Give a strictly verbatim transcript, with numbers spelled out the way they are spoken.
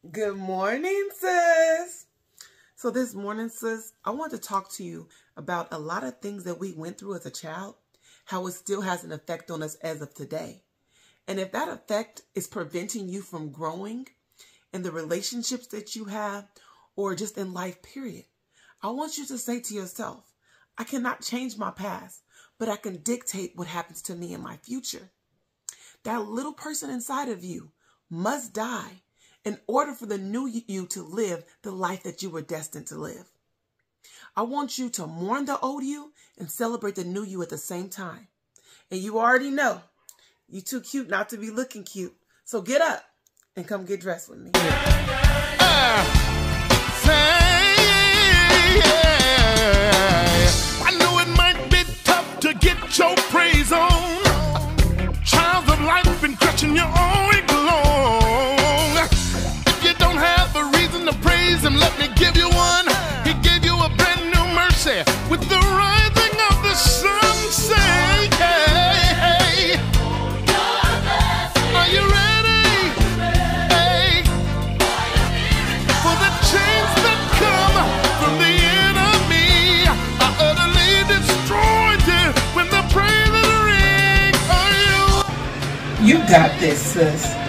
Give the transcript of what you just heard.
Good morning, sis. So this morning, sis, I want to talk to you about a lot of things that we went through as a child, how it still has an effect on us as of today. And if that effect is preventing you from growing in the relationships that you have or just in life, period, I want you to say to yourself, I cannot change my past, but I can dictate what happens to me in my future. That little person inside of you must die in order for the new you to live the life that you were destined to live. I want you to mourn the old you and celebrate the new you at the same time. And you already know, you're too cute not to be looking cute. So get up and come get dressed with me. Uh, say, I know it might be tough to get your praise on. Trials of life been crushing you all week long. If you don't have a reason to praise him, let me give you one. He gave you a brand new mercy with the rising of the sun. Say, hey, hey. Are you ready? Hey. For the chains that come from the enemy are utterly destroyed when the praise ring. Are you? You got this, sis.